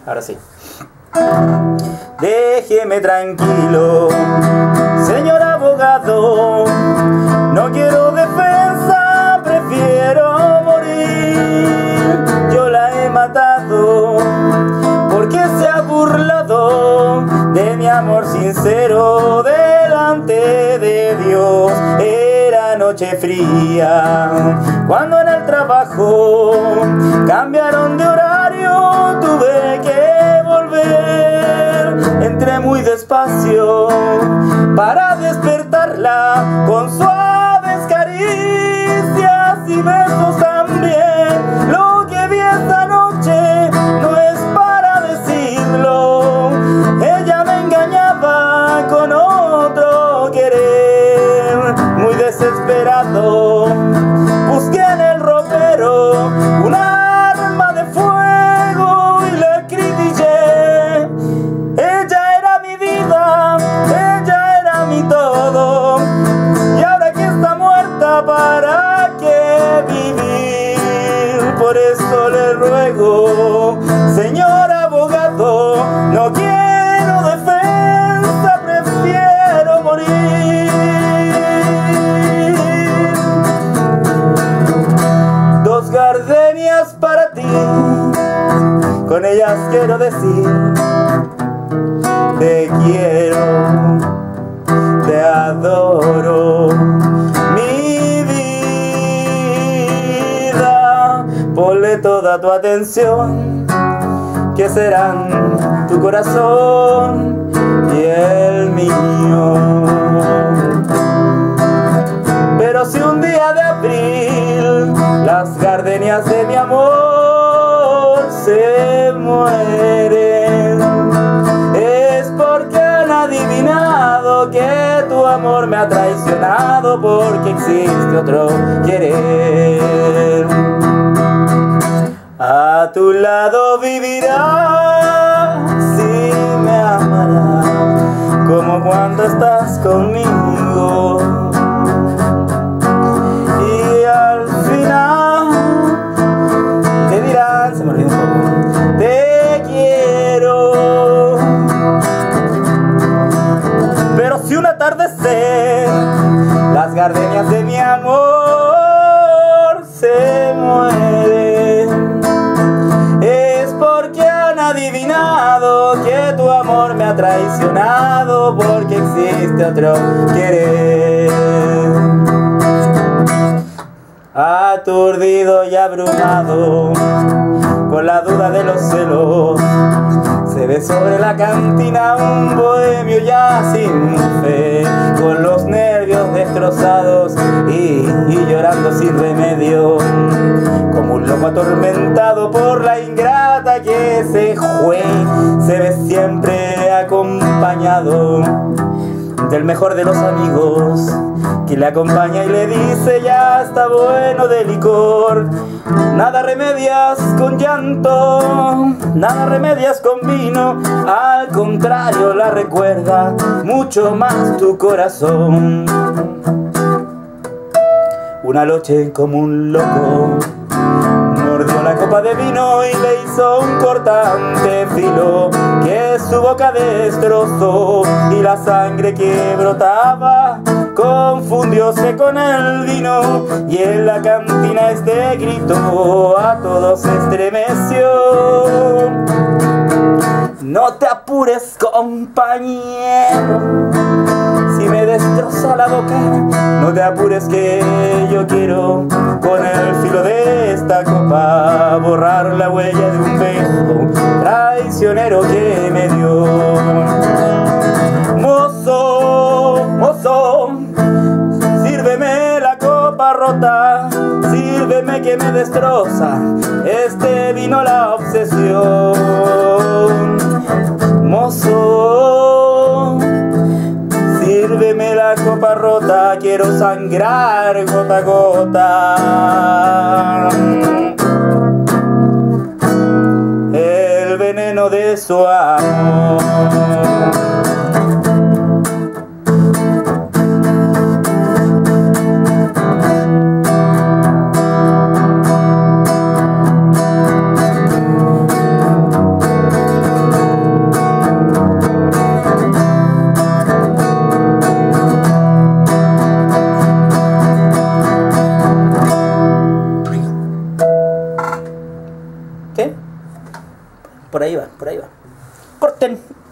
Ahora sí. Déjeme tranquilo, señor abogado. No quiero defensa, prefiero morir. Yo la he matado porque se ha burlado de mi amor sincero delante de Dios. Era noche fría cuando en el trabajo cambiaron de horario, tuve que volver. Entré muy despacio para despertarla con suaves caricias y besos también. Lo que vi esta noche no es para decirlo. Ella me engañaba con otro querer. Muy desesperado busqué en el ropero un arma de fuego y la acribillé. Ella era mi vida, ella era mi todo, y ahora que está muerta, ¿para qué vivir? Por eso le ruego, señor abogado, no quiero defensa, prefiero morir. Dos gardenias para ti, con ellas quiero decir: te quiero, te adoro, mi vida. Ponle toda tu atención, que serán tu corazón y el mío. Pero si un día de abril las gardenias de mi amor se mueren, es porque han adivinado que tu amor me ha traicionado, porque existe otro querer. A tu lado vivirás y me amarás como cuando estás conmigo. Y al final te dirán, se me olvidó un poco, te quiero. Pero si un atardecer las gardenias de mi amor se mueren, es porque han adivinado que tu amor me ha traicionado, porque existe otro querer. Aturdido y abrumado con la duda de los celos, se ve sobre la cantina un bohemio ya sin fe, con los nervios destrozados y llorando sin remedio, como un loco atormentado por la ingrata que se fue. Se ve siempre acompañado del mejor de los amigos, que le acompaña y le dice: ya está bueno de licor. Nada remedias con llanto, nada remedias con vino, al contrario la recuerda mucho más tu corazón. Una noche como un loco mordió la copa de vino y le hizo un cortante filo que su boca destrozó, y la sangre que brotaba confundióse con el vino, y en la cantina este grito a todos estremeció: no te apures, compañero, si me destroza la boca, no te apures, que yo quiero con el filo de esta copa borrar la huella de un beso traicionero que me dio. Mozo, mozo, sírveme la copa rota, sírveme que me destroza este vino la obsesión. Mozo, sírveme la copa rota, quiero sangrar gota a gota el veneno de su amor. Por ahí va, por ahí va. Corten.